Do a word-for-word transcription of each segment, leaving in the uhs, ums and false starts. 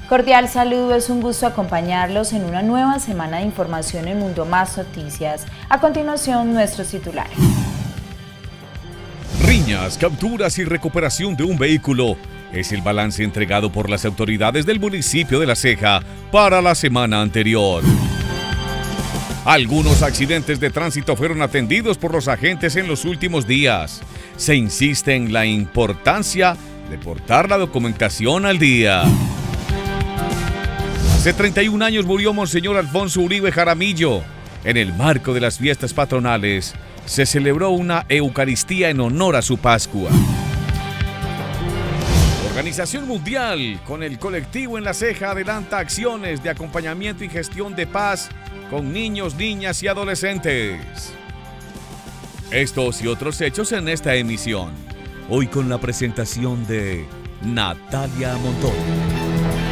Cordial saludo, es un gusto acompañarlos en una nueva semana de información en Mundo Más Noticias. A continuación, nuestros titulares. Riñas, capturas y recuperación de un vehículo es el balance entregado por las autoridades del municipio de La Ceja para la semana anterior. Algunos accidentes de tránsito fueron atendidos por los agentes en los últimos días. Se insiste en la importancia de portar la documentación al día. Hace treinta y un años murió Monseñor Alfonso Uribe Jaramillo. En el marco de las fiestas patronales, se celebró una Eucaristía en honor a su Pascua. Organización Mundial, con el colectivo en La Ceja, adelanta acciones de acompañamiento y gestión de paz con niños, niñas y adolescentes. Estos y otros hechos en esta emisión. Hoy con la presentación de Natalia Montoya.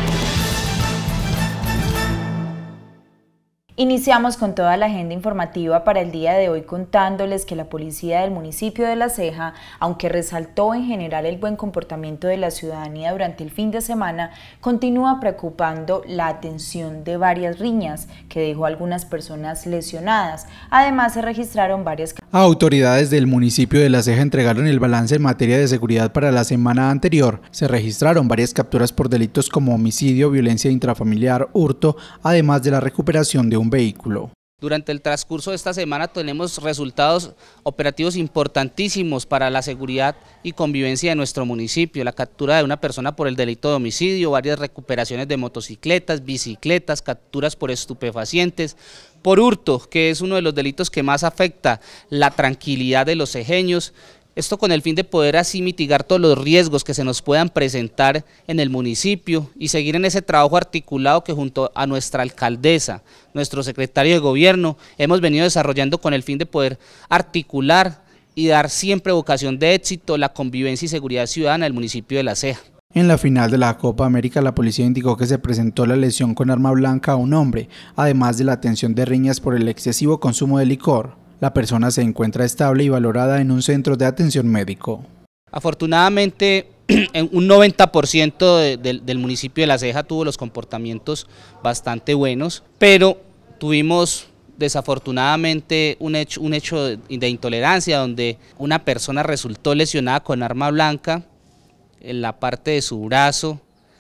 Iniciamos con toda la agenda informativa para el día de hoy contándoles que la policía del municipio de La Ceja, aunque resaltó en general el buen comportamiento de la ciudadanía durante el fin de semana, continúa preocupando la atención de varias riñas que dejó a algunas personas lesionadas. Además, se registraron varias... Autoridades del municipio de La Ceja entregaron el balance en materia de seguridad para la semana anterior. Se registraron varias capturas por delitos como homicidio, violencia intrafamiliar, hurto, además de la recuperación de un vehículo. Durante el transcurso de esta semana tenemos resultados operativos importantísimos para la seguridad y convivencia de nuestro municipio. La captura de una persona por el delito de homicidio, varias recuperaciones de motocicletas, bicicletas, capturas por estupefacientes, por hurto, que es uno de los delitos que más afecta la tranquilidad de los cejeños. Esto con el fin de poder así mitigar todos los riesgos que se nos puedan presentar en el municipio y seguir en ese trabajo articulado que junto a nuestra alcaldesa, nuestro secretario de gobierno, hemos venido desarrollando con el fin de poder articular y dar siempre vocación de éxito la convivencia y seguridad ciudadana del municipio de La Ceja. En la final de la Copa América, la policía indicó que se presentó la lesión con arma blanca a un hombre, además de la atención de riñas por el excesivo consumo de licor. La persona se encuentra estable y valorada en un centro de atención médico. Afortunadamente, un noventa por ciento de, de, del municipio de La Ceja tuvo los comportamientos bastante buenos, pero tuvimos desafortunadamente un hecho, un hecho de, de intolerancia donde una persona resultó lesionada con arma blanca en la parte de su brazo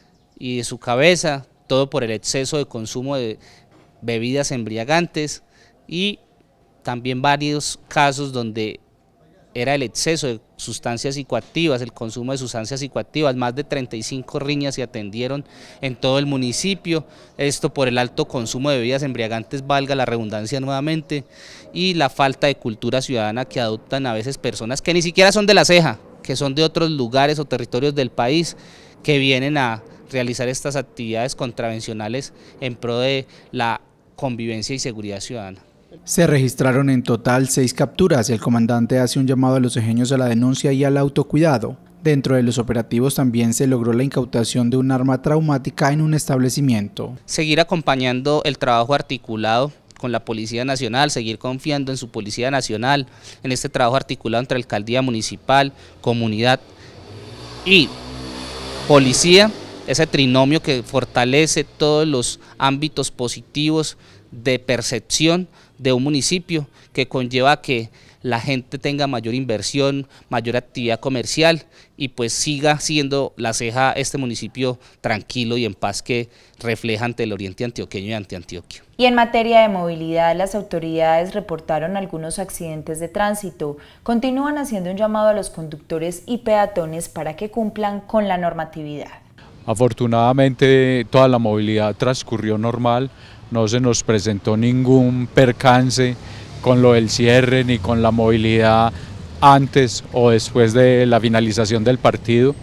y de su cabeza, todo por el exceso de consumo de bebidas embriagantes y también varios casos donde era el exceso de sustancias psicoactivas, el consumo de sustancias psicoactivas. Más de treinta y cinco riñas se atendieron en todo el municipio, esto por el alto consumo de bebidas embriagantes, valga la redundancia nuevamente, y la falta de cultura ciudadana que adoptan a veces personas que ni siquiera son de La Ceja, que son de otros lugares o territorios del país, que vienen a realizar estas actividades contravencionales en pro de la convivencia y seguridad ciudadana. Se registraron en total seis capturas y el comandante hace un llamado a los cejeños a la denuncia y al autocuidado. Dentro de los operativos también se logró la incautación de un arma traumática en un establecimiento. Seguir acompañando el trabajo articulado con la Policía Nacional, seguir confiando en su Policía Nacional, en este trabajo articulado entre alcaldía municipal, comunidad y policía, ese trinomio que fortalece todos los ámbitos positivos de percepción de un municipio, que conlleva que la gente tenga mayor inversión, mayor actividad comercial y pues siga siendo La Ceja este municipio tranquilo y en paz que refleja ante el oriente antioqueño y ante Antioquia. Y en materia de movilidad, las autoridades reportaron algunos accidentes de tránsito. Continúan haciendo un llamado a los conductores y peatones para que cumplan con la normatividad. Afortunadamente toda la movilidad transcurrió normal, no se nos presentó ningún percance con lo del cierre ni con la movilidad antes o después de la finalización del partido.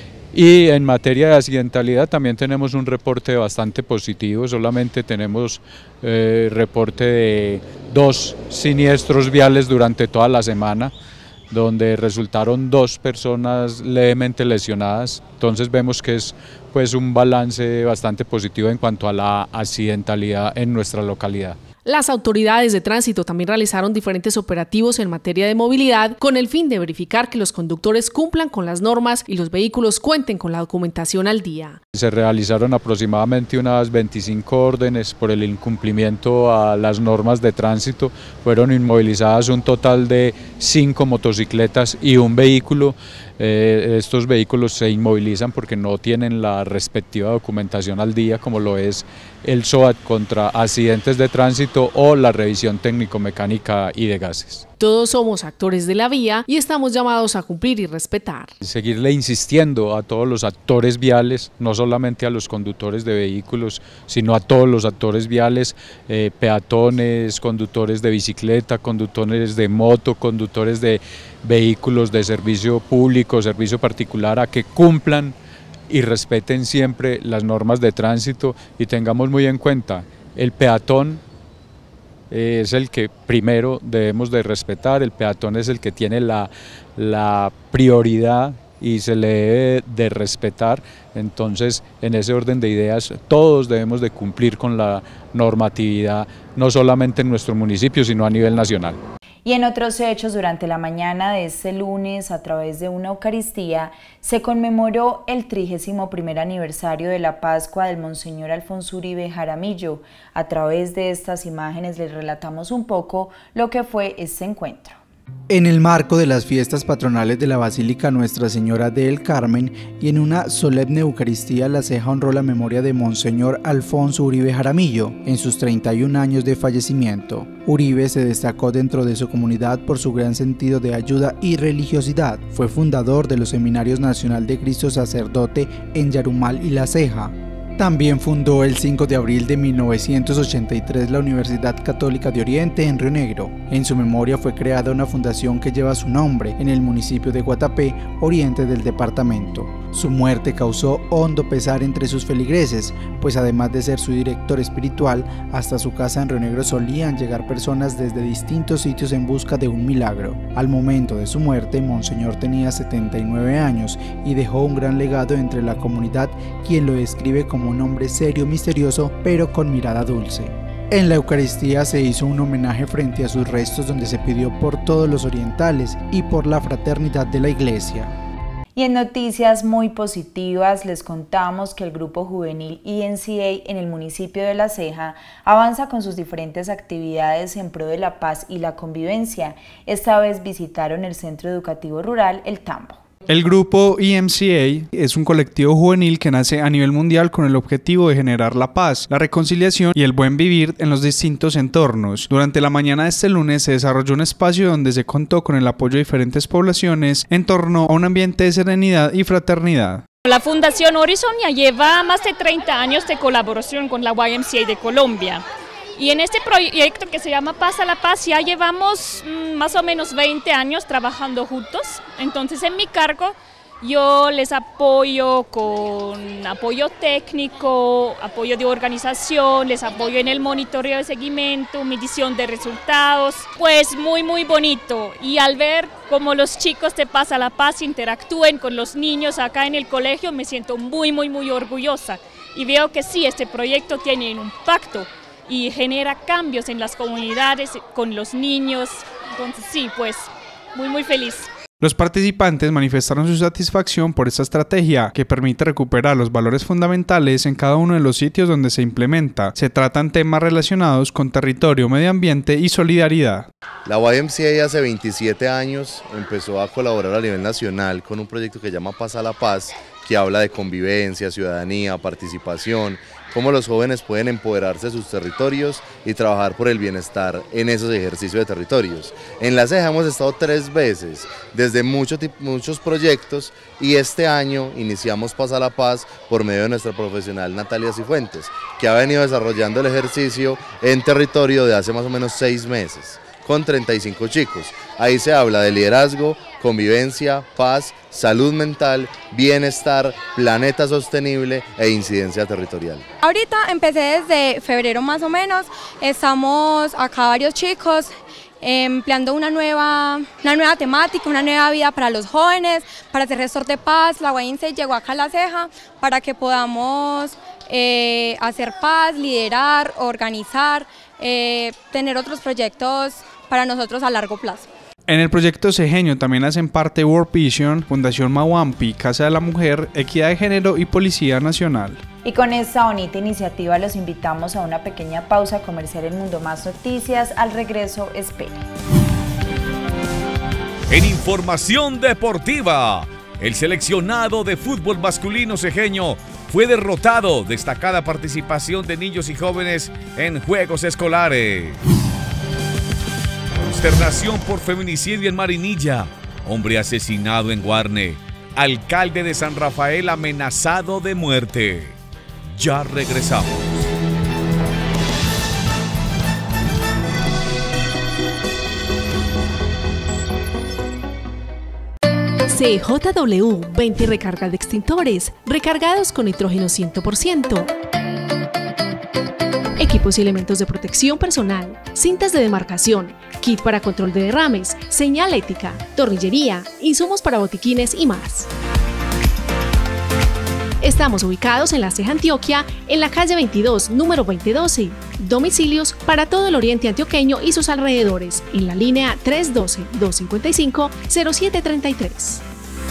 Y en materia de accidentalidad también tenemos un reporte bastante positivo, solamente tenemos eh, reporte de dos siniestros viales durante toda la semana, donde resultaron dos personas levemente lesionadas. Entonces vemos que es pues un balance bastante positivo en cuanto a la accidentalidad en nuestra localidad. Las autoridades de tránsito también realizaron diferentes operativos en materia de movilidad con el fin de verificar que los conductores cumplan con las normas y los vehículos cuenten con la documentación al día. Se realizaron aproximadamente unas veinticinco órdenes por el incumplimiento a las normas de tránsito. Fueron inmovilizadas un total de cinco motocicletas y un vehículo. Eh, estos vehículos se inmovilizan porque no tienen la respectiva documentación al día, como lo es el S O A T contra accidentes de tránsito o la revisión técnico-mecánica y de gases. Todos somos actores de la vía y estamos llamados a cumplir y respetar. Seguirle insistiendo a todos los actores viales, no solamente a los conductores de vehículos, sino a todos los actores viales, eh, peatones, conductores de bicicleta, conductores de moto, conductores de vehículos de servicio público, servicio particular, a que cumplan y respeten siempre las normas de tránsito y tengamos muy en cuenta, el peatón es el que primero debemos de respetar, el peatón es el que tiene la, la prioridad y se le debe de respetar. Entonces, en ese orden de ideas, todos debemos de cumplir con la normatividad, no solamente en nuestro municipio, sino a nivel nacional. Y en otros hechos, durante la mañana de este lunes, a través de una Eucaristía, se conmemoró el trigésimo primer aniversario de la Pascua del Monseñor Alfonso Uribe Jaramillo. A través de estas imágenes les relatamos un poco lo que fue este encuentro. En el marco de las fiestas patronales de la Basílica Nuestra Señora del Carmen y en una solemne Eucaristía, La Ceja honró la memoria de Monseñor Alfonso Uribe Jaramillo en sus treinta y un años de fallecimiento. Uribe se destacó dentro de su comunidad por su gran sentido de ayuda y religiosidad. Fue fundador de los Seminarios Nacional de Cristo Sacerdote en Yarumal y La Ceja. También fundó el cinco de abril de mil novecientos ochenta y tres la Universidad Católica de Oriente en Río Negro. En su memoria fue creada una fundación que lleva su nombre en el municipio de Guatapé, oriente del departamento. Su muerte causó hondo pesar entre sus feligreses, pues además de ser su director espiritual, hasta su casa en Río Negro solían llegar personas desde distintos sitios en busca de un milagro. Al momento de su muerte, Monseñor tenía setenta y nueve años y dejó un gran legado entre la comunidad, quien lo describe como un hombre serio, misterioso, pero con mirada dulce. En la Eucaristía se hizo un homenaje frente a sus restos donde se pidió por todos los orientales y por la fraternidad de la Iglesia. Y en noticias muy positivas les contamos que el grupo juvenil E N C A en el municipio de La Ceja avanza con sus diferentes actividades en pro de la paz y la convivencia. Esta vez visitaron el Centro Educativo Rural El Tambo. El grupo E M C A es un colectivo juvenil que nace a nivel mundial con el objetivo de generar la paz, la reconciliación y el buen vivir en los distintos entornos. Durante la mañana de este lunes se desarrolló un espacio donde se contó con el apoyo de diferentes poblaciones en torno a un ambiente de serenidad y fraternidad. La Fundación Horizon ya lleva más de treinta años de colaboración con la Y M C A de Colombia. Y en este proyecto que se llama Paz a la Paz ya llevamos mmm, más o menos veinte años trabajando juntos. Entonces en mi cargo yo les apoyo con apoyo técnico, apoyo de organización, les apoyo en el monitoreo de seguimiento, medición de resultados. Pues muy muy bonito, y al ver cómo los chicos de Paz a la Paz interactúen con los niños acá en el colegio me siento muy muy muy orgullosa y veo que sí, este proyecto tiene un impacto y genera cambios en las comunidades, con los niños. Entonces sí, pues muy muy feliz. Los participantes manifestaron su satisfacción por esta estrategia que permite recuperar los valores fundamentales en cada uno de los sitios donde se implementa. Se tratan temas relacionados con territorio, medio ambiente y solidaridad. La Y M C A hace veintisiete años empezó a colaborar a nivel nacional con un proyecto que se llama Paz a la Paz, que habla de convivencia, ciudadanía, participación, cómo los jóvenes pueden empoderarse de sus territorios y trabajar por el bienestar en esos ejercicios de territorios. En La Ceja hemos estado tres veces, desde muchos, muchos proyectos, y este año iniciamos Paz a la Paz por medio de nuestra profesional Natalia Cifuentes, que ha venido desarrollando el ejercicio en territorio de hace más o menos seis meses, con treinta y cinco chicos. Ahí se habla de liderazgo, convivencia, paz, salud mental, bienestar, planeta sostenible e incidencia territorial. Ahorita empecé desde febrero más o menos, estamos acá varios chicos empleando una nueva, una nueva temática, una nueva vida para los jóvenes, para ser gestor de paz. La Y M C A llegó acá a La Ceja para que podamos eh, hacer paz, liderar, organizar, eh, tener otros proyectos para nosotros a largo plazo. En el proyecto Cejeño también hacen parte World Vision, Fundación Mawampi, Casa de la Mujer, Equidad de Género y Policía Nacional. Y con esta bonita iniciativa los invitamos a una pequeña pausa comercial en Mundo Más Noticias. Al regreso, espere. En información deportiva, el seleccionado de fútbol masculino cejeño fue derrotado. Destacada participación de niños y jóvenes en juegos escolares. Consternación por feminicidio en Marinilla. Hombre asesinado en Guarne. Alcalde de San Rafael amenazado de muerte. Ya regresamos. C J W veinte recarga de extintores, recargados con nitrógeno cien por ciento. Equipos y elementos de protección personal, cintas de demarcación, kit para control de derrames, señalética, tornillería, insumos para botiquines y más. Estamos ubicados en La Ceja, Antioquia, en la calle veintidós, número veinte doce. Domicilios para todo el oriente antioqueño y sus alrededores, en la línea tres uno dos, dos cinco cinco, cero siete tres tres.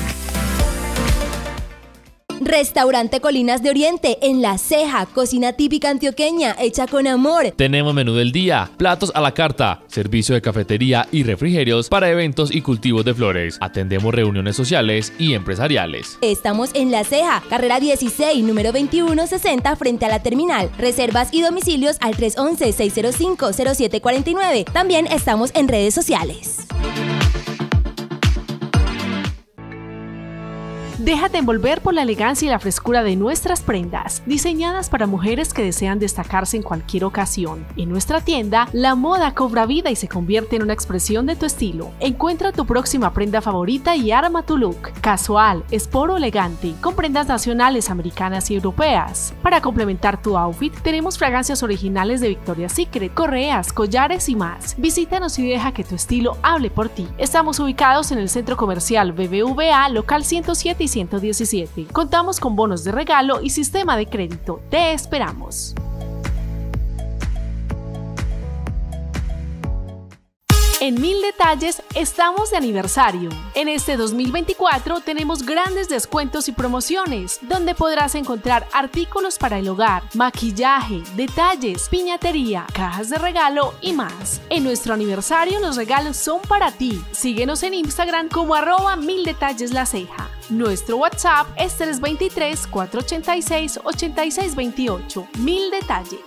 Restaurante Colinas de Oriente, en La Ceja, cocina típica antioqueña, hecha con amor. Tenemos menú del día, platos a la carta, servicio de cafetería y refrigerios para eventos y cultivos de flores. Atendemos reuniones sociales y empresariales. Estamos en La Ceja, carrera dieciséis, número veintiuno sesenta, frente a la terminal. Reservas y domicilios al tres once, seis cero cinco, cero siete cuatro nueve. También estamos en redes sociales. Déjate envolver por la elegancia y la frescura de nuestras prendas, diseñadas para mujeres que desean destacarse en cualquier ocasión. En nuestra tienda, la moda cobra vida y se convierte en una expresión de tu estilo. Encuentra tu próxima prenda favorita y arma tu look. Casual, sport o elegante, con prendas nacionales, americanas y europeas. Para complementar tu outfit, tenemos fragancias originales de Victoria's Secret, correas, collares y más. Visítanos y deja que tu estilo hable por ti. Estamos ubicados en el Centro Comercial B B V A, local ciento siete y ciento diecisiete. Contamos con bonos de regalo y sistema de crédito. Te esperamos. En Mil Detalles estamos de aniversario. En este dos mil veinticuatro tenemos grandes descuentos y promociones, donde podrás encontrar artículos para el hogar, maquillaje, detalles, piñatería, cajas de regalo y más. En nuestro aniversario los regalos son para ti. Síguenos en Instagram como arroba Mil Detalles La Ceja. Nuestro WhatsApp es tres dos tres, cuatro ocho seis, ocho seis dos ocho. Mil Detalles.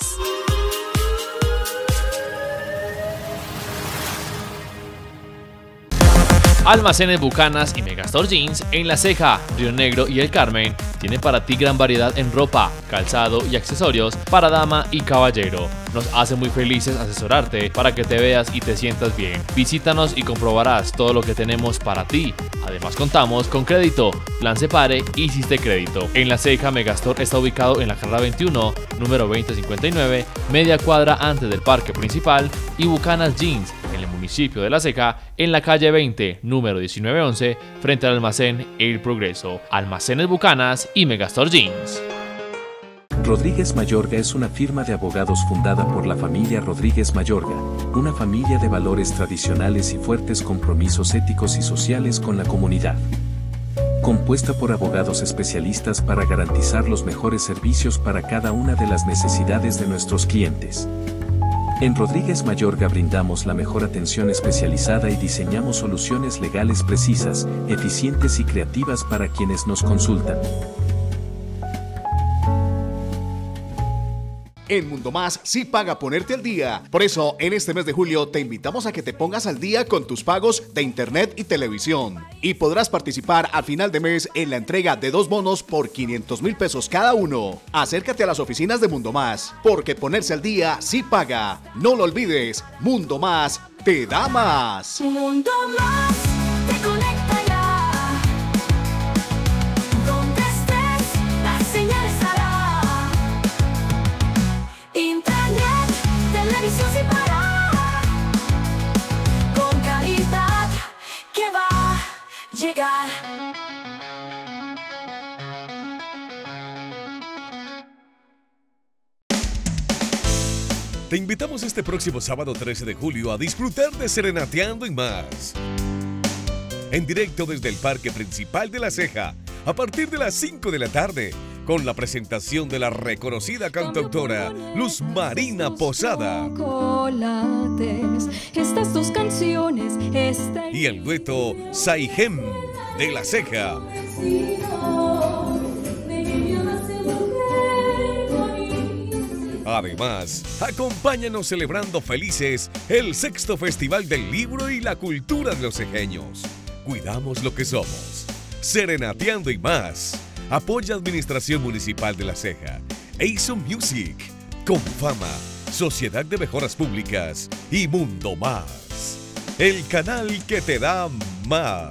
Almacenes Bucanas y Megastore Jeans en La Ceja, Río Negro y El Carmen tiene para ti gran variedad en ropa, calzado y accesorios para dama y caballero. Nos hace muy felices asesorarte para que te veas y te sientas bien. Visítanos y comprobarás todo lo que tenemos para ti. Además contamos con crédito, plan Separe y Siste Crédito. En La Ceja, Megastore está ubicado en la carrera veintiuno, número veinte cincuenta y nueve, media cuadra antes del parque principal, y Bucanas Jeans en el municipio de La Ceja, en la calle veinte, número diecinueve once, frente al almacén El Progreso. Almacenes Bucanas y Megastore Jeans. Rodríguez Mayorga es una firma de abogados fundada por la familia Rodríguez Mayorga, una familia de valores tradicionales y fuertes compromisos éticos y sociales con la comunidad. Compuesta por abogados especialistas para garantizar los mejores servicios para cada una de las necesidades de nuestros clientes. En Rodríguez Mayorga brindamos la mejor atención especializada y diseñamos soluciones legales precisas, eficientes y creativas para quienes nos consultan. En Mundo Más sí paga ponerte al día. Por eso, en este mes de julio te invitamos a que te pongas al día con tus pagos de internet y televisión. Y podrás participar al final de mes en la entrega de dos bonos por quinientos mil pesos cada uno. Acércate a las oficinas de Mundo Más, porque ponerse al día sí paga. No lo olvides, Mundo Más te da más. Mundo Más te conecta ya. Donde estés, la señal estará. Internet, televisión sin parar. Te invitamos este próximo sábado trece de julio a disfrutar de Serenateando y más. En directo desde el Parque Principal de La Ceja, a partir de las cinco de la tarde, con la presentación de la reconocida cantautora Luz Marina Posada estas dos canciones, esta y el dueto Saigem de La Ceja. Además, acompáñanos celebrando felices el sexto Festival del Libro y la Cultura de los Cejeños. Cuidamos lo que somos. Serenateando y más. Apoya Administración Municipal de La Ceja, Eizo Music, Confama, Sociedad de Mejoras Públicas y Mundo Más. El canal que te da más.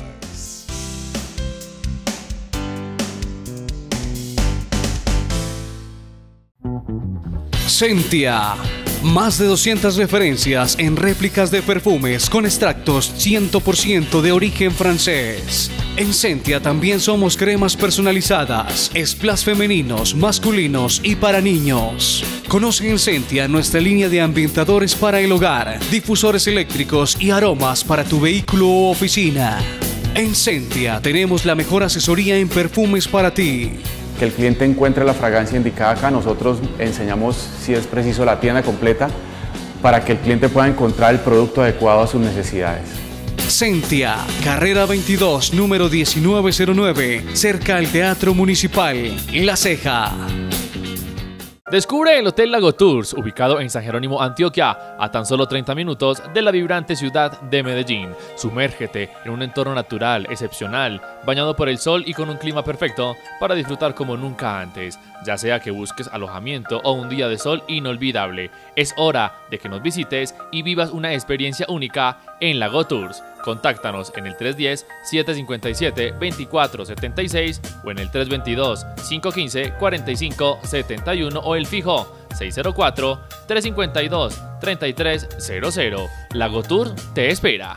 Sentia. Más de doscientas referencias en réplicas de perfumes con extractos cien por ciento de origen francés. En Sentia también somos cremas personalizadas, splash femeninos, masculinos y para niños. Conoce en Sentia nuestra línea de ambientadores para el hogar, difusores eléctricos y aromas para tu vehículo o oficina. En Sentia tenemos la mejor asesoría en perfumes para ti. Que el cliente encuentre la fragancia indicada acá. Nosotros enseñamos, si es preciso, la tienda completa para que el cliente pueda encontrar el producto adecuado a sus necesidades. Sentia, carrera veintidós, número diecinueve cero nueve, cerca al Teatro Municipal, La Ceja. Descubre el Hotel Lago Tours, ubicado en San Jerónimo, Antioquia, a tan solo treinta minutos de la vibrante ciudad de Medellín. Sumérgete en un entorno natural, excepcional, bañado por el sol y con un clima perfecto para disfrutar como nunca antes. Ya sea que busques alojamiento o un día de sol inolvidable, es hora de que nos visites y vivas una experiencia única en Lago Tours. Contáctanos en el tres uno cero, siete cinco siete, dos cuatro siete seis o en el tres dos dos, cinco uno cinco, cuatro cinco siete uno o el fijo seis cero cuatro, tres cinco dos, tres tres cero cero. Lago Tour te espera.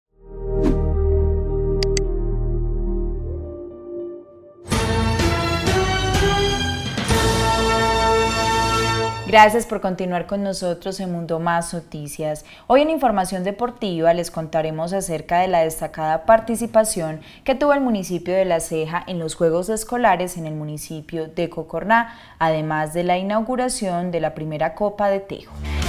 Gracias por continuar con nosotros en Mundo Más Noticias. Hoy en Información Deportiva les contaremos acerca de la destacada participación que tuvo el municipio de La Ceja en los Juegos Escolares en el municipio de Cocorná, además de la inauguración de la primera Copa de Tejo.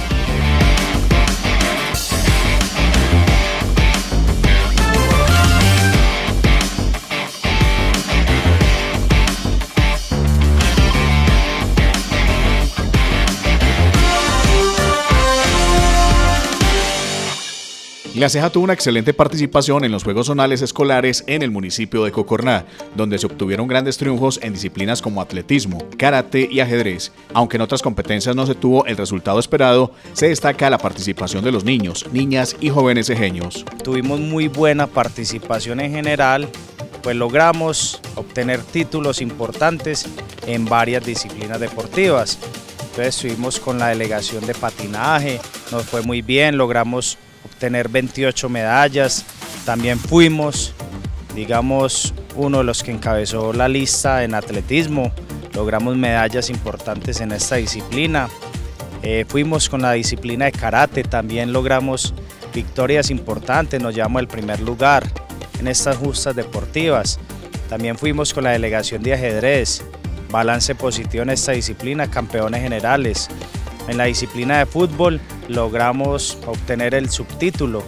La Ceja tuvo una excelente participación en los Juegos Zonales Escolares en el municipio de Cocorná, donde se obtuvieron grandes triunfos en disciplinas como atletismo, karate y ajedrez. Aunque en otras competencias no se tuvo el resultado esperado, se destaca la participación de los niños, niñas y jóvenes cejeños. Tuvimos muy buena participación en general, pues logramos obtener títulos importantes en varias disciplinas deportivas. Entonces estuvimos con la delegación de patinaje, nos fue muy bien, logramos obtener veintiocho medallas, también fuimos, digamos, uno de los que encabezó la lista en atletismo, logramos medallas importantes en esta disciplina, eh, fuimos con la disciplina de karate, también logramos victorias importantes, nos llevamos el primer lugar en estas justas deportivas, también fuimos con la delegación de ajedrez, balance positivo en esta disciplina, campeones generales. En la disciplina de fútbol logramos obtener el subtítulo.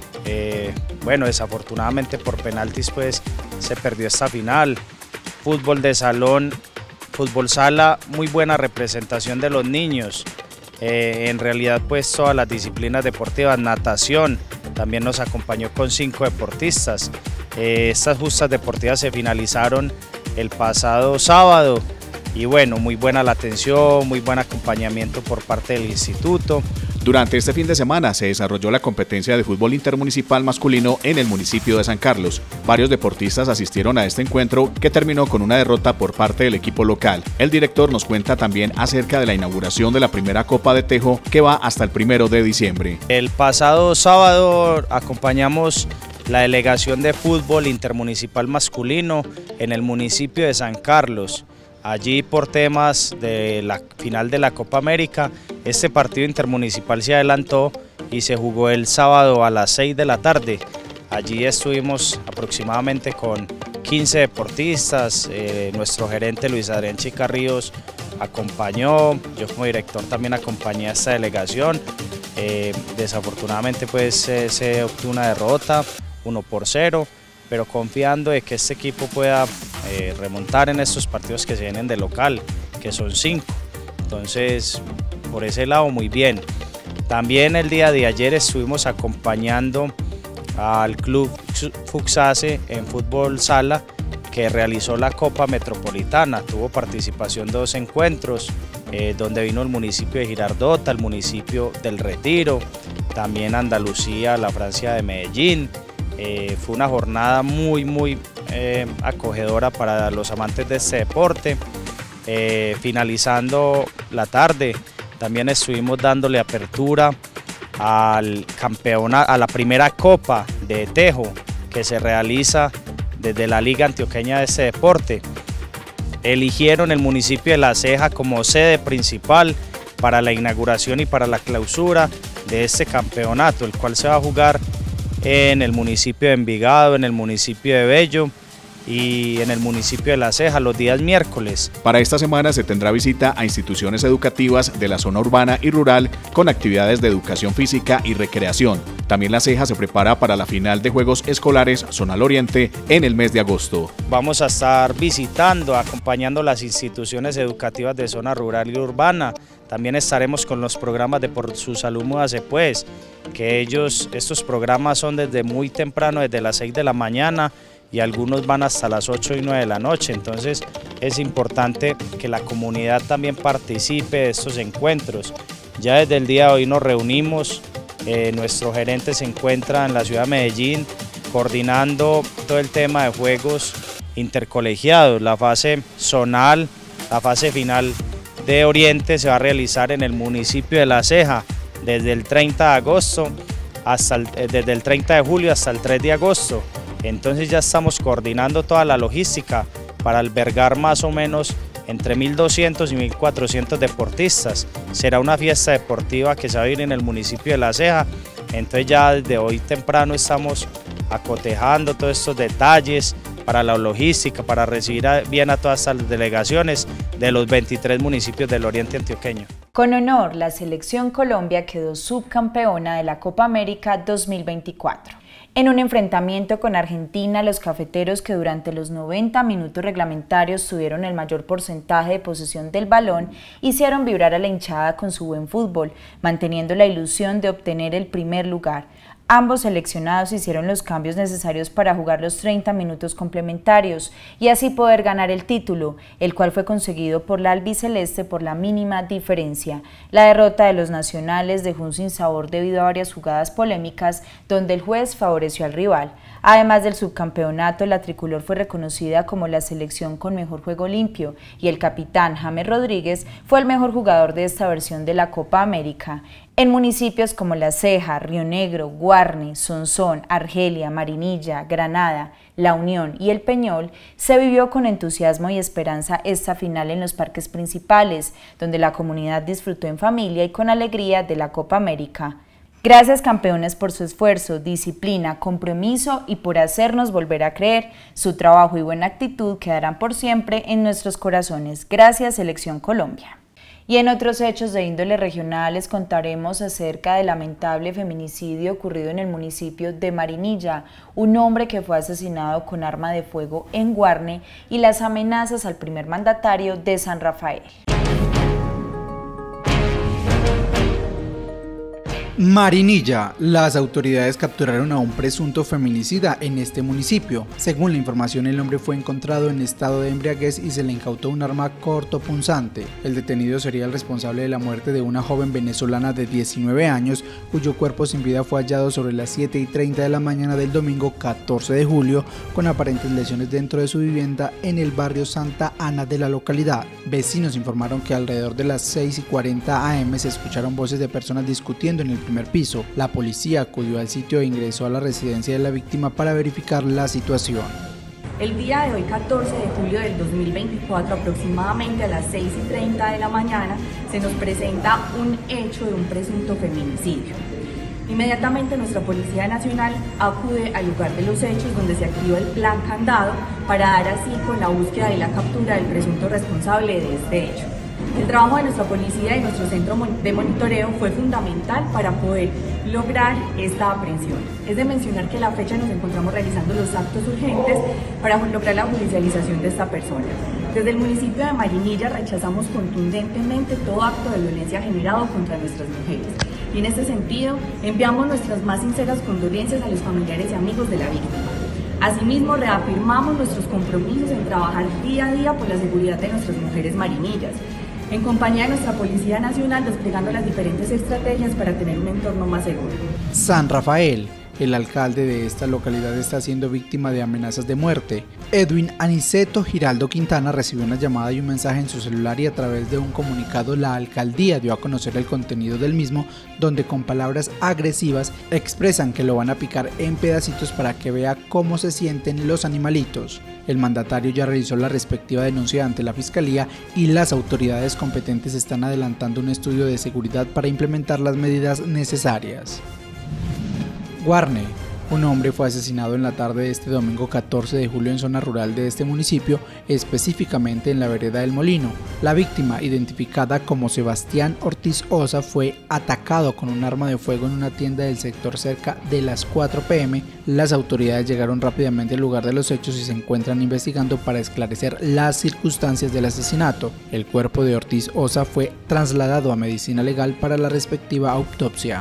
Eh, bueno, desafortunadamente por penaltis pues se perdió esta final. Fútbol de salón, fútbol sala, muy buena representación de los niños. Eh, en realidad pues todas las disciplinas deportivas, natación, también nos acompañó con cinco deportistas. Eh, estas justas deportivas se finalizaron el pasado sábado. Y bueno, muy buena la atención, muy buen acompañamiento por parte del instituto. Durante este fin de semana se desarrolló la competencia de fútbol intermunicipal masculino en el municipio de San Carlos. Varios deportistas asistieron a este encuentro que terminó con una derrota por parte del equipo local. El director nos cuenta también acerca de la inauguración de la primera Copa de Tejo que va hasta el primero de diciembre. El pasado sábado acompañamos la delegación de fútbol intermunicipal masculino en el municipio de San Carlos. Allí por temas de la final de la Copa América, este partido intermunicipal se adelantó y se jugó el sábado a las seis de la tarde. Allí estuvimos aproximadamente con quince deportistas, eh, nuestro gerente Luis Adrián Chicarríos acompañó, yo como director también acompañé a esta delegación. Eh, desafortunadamente pues eh, se obtuvo una derrota, uno por cero, pero confiando de que este equipo pueda eh, remontar en estos partidos que se vienen de local, que son cinco. Entonces, por ese lado muy bien. También el día de ayer estuvimos acompañando al Club Fuxase en fútbol sala, que realizó la Copa Metropolitana. Tuvo participación de dos encuentros, eh, donde vino el municipio de Girardota, el municipio del Retiro, también Andalucía, la Francia de Medellín. Eh, fue una jornada muy, muy eh, acogedora para los amantes de este deporte. Eh, finalizando la tarde, también estuvimos dándole apertura al campeonato, a la primera Copa de Tejo que se realiza desde la Liga Antioqueña de este deporte. Eligieron el municipio de La Ceja como sede principal para la inauguración y para la clausura de este campeonato, el cual se va a jugar en el municipio de Envigado, en el municipio de Bello y en el municipio de La Ceja los días miércoles. Para esta semana se tendrá visita a instituciones educativas de la zona urbana y rural con actividades de educación física y recreación. También La Ceja se prepara para la final de Juegos Escolares Zonal Oriente en el mes de agosto. Vamos a estar visitando, acompañando las instituciones educativas de zona rural y urbana. También estaremos con los programas de Por Su Salud Múdase Pues, que ellos, estos programas son desde muy temprano, desde las seis de la mañana, y algunos van hasta las ocho y nueve de la noche. Entonces es importante que la comunidad también participe de estos encuentros. Ya desde el día de hoy nos reunimos, eh, nuestro gerente se encuentra en la ciudad de Medellín coordinando todo el tema de juegos intercolegiados. La fase zonal, la fase final de Oriente se va a realizar en el municipio de La Ceja desde el treinta de agosto hasta el, desde el treinta de julio hasta el tres de agosto. Entonces ya estamos coordinando toda la logística para albergar más o menos entre mil doscientos y mil cuatrocientos deportistas. Será una fiesta deportiva que se va a ir en el municipio de La Ceja. Entonces ya desde hoy temprano estamos acotejando todos estos detalles para la logística, para recibir bien a todas las delegaciones de los veintitrés municipios del Oriente Antioqueño. Con honor, la Selección Colombia quedó subcampeona de la Copa América dos mil veinticuatro. En un enfrentamiento con Argentina, los cafeteros, que durante los noventa minutos reglamentarios tuvieron el mayor porcentaje de posesión del balón, hicieron vibrar a la hinchada con su buen fútbol, manteniendo la ilusión de obtener el primer lugar. Ambos seleccionados hicieron los cambios necesarios para jugar los treinta minutos complementarios y así poder ganar el título, el cual fue conseguido por la albiceleste por la mínima diferencia. La derrota de los nacionales dejó un sinsabor debido a varias jugadas polémicas donde el juez favoreció al rival. Además del subcampeonato, la tricolor fue reconocida como la selección con mejor juego limpio y el capitán James Rodríguez fue el mejor jugador de esta versión de la Copa América. En municipios como La Ceja, Río Negro, Guarne, Sonsón, Argelia, Marinilla, Granada, La Unión y El Peñol, se vivió con entusiasmo y esperanza esta final en los parques principales, donde la comunidad disfrutó en familia y con alegría de la Copa América. Gracias, campeones, por su esfuerzo, disciplina, compromiso y por hacernos volver a creer. Su trabajo y buena actitud quedarán por siempre en nuestros corazones. Gracias, Selección Colombia. Y en otros hechos de índole regional les contaremos acerca del lamentable feminicidio ocurrido en el municipio de Marinilla, un hombre que fue asesinado con arma de fuego en Guarne y las amenazas al primer mandatario de San Rafael. Marinilla. Las autoridades capturaron a un presunto feminicida en este municipio. Según la información, el hombre fue encontrado en estado de embriaguez y se le incautó un arma cortopunzante. El detenido sería el responsable de la muerte de una joven venezolana de diecinueve años, cuyo cuerpo sin vida fue hallado sobre las siete y treinta de la mañana del domingo catorce de julio, con aparentes lesiones dentro de su vivienda en el barrio Santa Ana de la localidad. Vecinos informaron que alrededor de las seis y cuarenta a eme se escucharon voces de personas discutiendo en el primer piso. La policía acudió al sitio e ingresó a la residencia de la víctima para verificar la situación. El día de hoy, catorce de julio del dos mil veinticuatro, aproximadamente a las seis y treinta de la mañana, se nos presenta un hecho de un presunto feminicidio. Inmediatamente nuestra Policía Nacional acude al lugar de los hechos, donde se activa el plan candado para dar así con la búsqueda y la captura del presunto responsable de este hecho. El trabajo de nuestra policía y nuestro centro de monitoreo fue fundamental para poder lograr esta aprehensión. Es de mencionar que a la fecha nos encontramos realizando los actos urgentes para lograr la judicialización de esta persona. Desde el municipio de Marinilla rechazamos contundentemente todo acto de violencia generado contra nuestras mujeres. Y en este sentido, enviamos nuestras más sinceras condolencias a los familiares y amigos de la víctima. Asimismo, reafirmamos nuestros compromisos en trabajar día a día por la seguridad de nuestras mujeres marinillas, en compañía de nuestra Policía Nacional, desplegando las diferentes estrategias para tener un entorno más seguro. San Rafael. El alcalde de esta localidad está siendo víctima de amenazas de muerte. Edwin Aniceto Giraldo Quintana recibió una llamada y un mensaje en su celular, y a través de un comunicado la alcaldía dio a conocer el contenido del mismo, donde con palabras agresivas expresan que lo van a picar en pedacitos para que vea cómo se sienten los animalitos. El mandatario ya realizó la respectiva denuncia ante la Fiscalía y las autoridades competentes están adelantando un estudio de seguridad para implementar las medidas necesarias. Guarne. Un hombre fue asesinado en la tarde de este domingo catorce de julio en zona rural de este municipio, específicamente en la vereda del Molino. La víctima, identificada como Sebastián Ortiz Osa, fue atacado con un arma de fuego en una tienda del sector cerca de las cuatro pe eme. Las autoridades llegaron rápidamente al lugar de los hechos y se encuentran investigando para esclarecer las circunstancias del asesinato. El cuerpo de Ortiz Osa fue trasladado a medicina legal para la respectiva autopsia.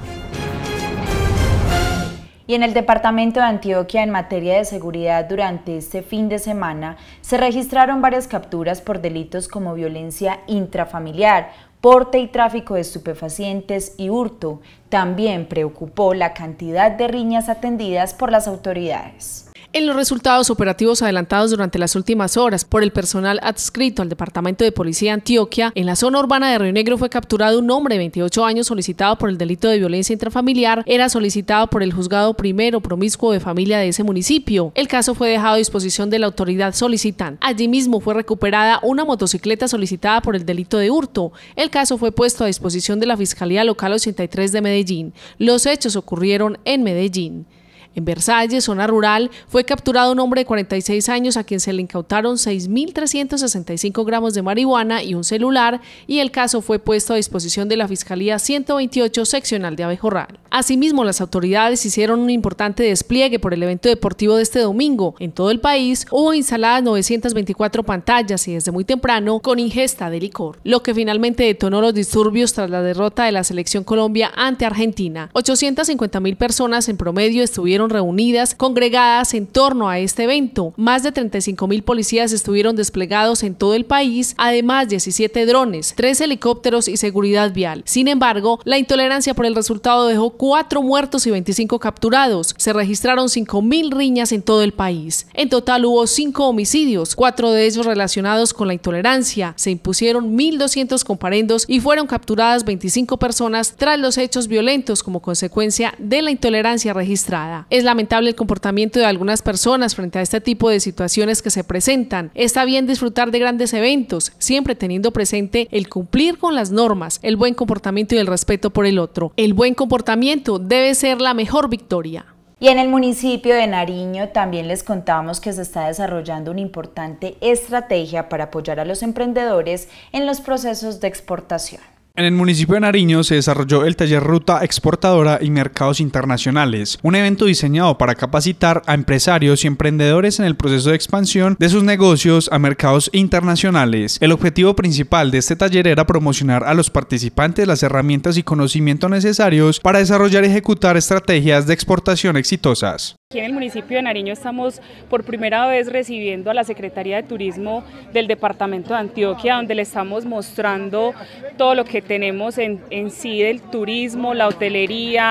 Y en el departamento de Antioquia, en materia de seguridad, durante este fin de semana se registraron varias capturas por delitos como violencia intrafamiliar, porte y tráfico de estupefacientes y hurto. También preocupó la cantidad de riñas atendidas por las autoridades. En los resultados operativos adelantados durante las últimas horas por el personal adscrito al Departamento de Policía de Antioquia, en la zona urbana de Río Negro fue capturado un hombre de veintiocho años solicitado por el delito de violencia intrafamiliar. Era solicitado por el juzgado primero promiscuo de familia de ese municipio. El caso fue dejado a disposición de la autoridad solicitante. Allí mismo fue recuperada una motocicleta solicitada por el delito de hurto. El caso fue puesto a disposición de la Fiscalía Local ochenta y tres de Medellín. Los hechos ocurrieron en Medellín. En Versalles, zona rural, fue capturado un hombre de cuarenta y seis años a quien se le incautaron seis mil trescientos sesenta y cinco gramos de marihuana y un celular, y el caso fue puesto a disposición de la Fiscalía ciento veintiocho seccional de Abejorral. Asimismo, las autoridades hicieron un importante despliegue por el evento deportivo de este domingo. En todo el país hubo instaladas novecientas veinticuatro pantallas y desde muy temprano con ingesta de licor, lo que finalmente detonó los disturbios tras la derrota de la Selección Colombia ante Argentina. ochocientas cincuenta mil personas en promedio estuvieron reunidas, congregadas en torno a este evento. Más de treinta y cinco mil policías estuvieron desplegados en todo el país, además diecisiete drones, tres helicópteros y seguridad vial. Sin embargo, la intolerancia por el resultado dejó cuatro muertos y veinticinco capturados. Se registraron cinco mil riñas en todo el país. En total hubo cinco homicidios, cuatro de ellos relacionados con la intolerancia. Se impusieron mil doscientos comparendos y fueron capturadas veinticinco personas tras los hechos violentos como consecuencia de la intolerancia registrada. Es lamentable el comportamiento de algunas personas frente a este tipo de situaciones que se presentan. Está bien disfrutar de grandes eventos, siempre teniendo presente el cumplir con las normas, el buen comportamiento y el respeto por el otro. El buen comportamiento debe ser la mejor victoria. Y en el municipio de Nariño también les contamos que se está desarrollando una importante estrategia para apoyar a los emprendedores en los procesos de exportación. En el municipio de Nariño se desarrolló el taller Ruta Exportadora y Mercados Internacionales, un evento diseñado para capacitar a empresarios y emprendedores en el proceso de expansión de sus negocios a mercados internacionales. El objetivo principal de este taller era promocionar a los participantes las herramientas y conocimientos necesarios para desarrollar y ejecutar estrategias de exportación exitosas. Aquí en el municipio de Nariño estamos por primera vez recibiendo a la Secretaría de Turismo del Departamento de Antioquia, donde le estamos mostrando todo lo que tenemos en, en sí del turismo, la hotelería,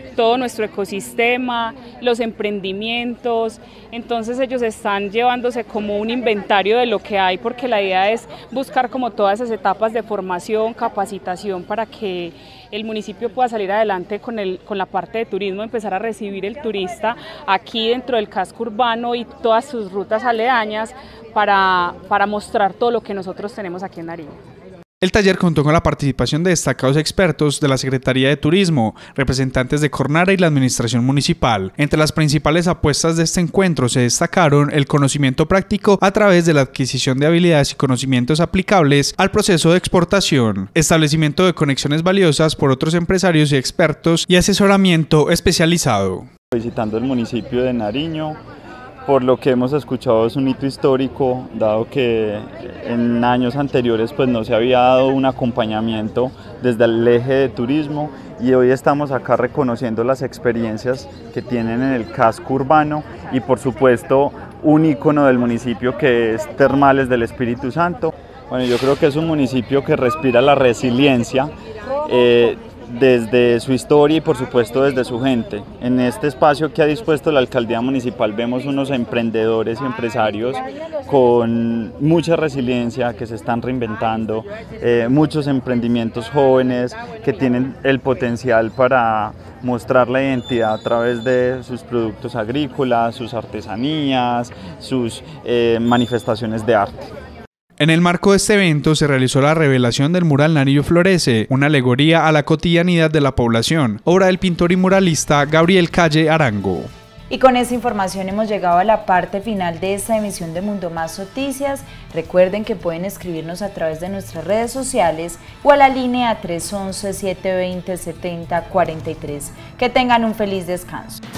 todo nuestro ecosistema, los emprendimientos. Entonces ellos están llevándose como un inventario de lo que hay, porque la idea es buscar como todas esas etapas de formación, capacitación, para que el municipio pueda salir adelante con, el, con la parte de turismo, empezar a recibir el turista aquí dentro del casco urbano y todas sus rutas aledañas para, para mostrar todo lo que nosotros tenemos aquí en Nariño. El taller contó con la participación de destacados expertos de la Secretaría de Turismo, representantes de Cornara y la Administración Municipal. Entre las principales apuestas de este encuentro se destacaron el conocimiento práctico a través de la adquisición de habilidades y conocimientos aplicables al proceso de exportación, establecimiento de conexiones valiosas por otros empresarios y expertos y asesoramiento especializado. Visitando el municipio de Nariño, por lo que hemos escuchado es un hito histórico, dado que en años anteriores pues no se había dado un acompañamiento desde el eje de turismo, y hoy estamos acá reconociendo las experiencias que tienen en el casco urbano y por supuesto un ícono del municipio que es Termales del Espíritu Santo. Bueno, yo creo que es un municipio que respira la resiliencia eh, desde su historia y por supuesto desde su gente. En este espacio que ha dispuesto la alcaldía municipal vemos unos emprendedores y empresarios con mucha resiliencia que se están reinventando, eh, muchos emprendimientos jóvenes que tienen el potencial para mostrar la identidad a través de sus productos agrícolas, sus artesanías, sus eh, manifestaciones de arte. En el marco de este evento se realizó la revelación del mural Nariño Florece, una alegoría a la cotidianidad de la población, obra del pintor y muralista Gabriel Calle Arango. Y con esta información hemos llegado a la parte final de esta emisión de Mundo Más Noticias. Recuerden que pueden escribirnos a través de nuestras redes sociales o a la línea tres once, siete veinte, setenta cuarenta y tres. Que tengan un feliz descanso.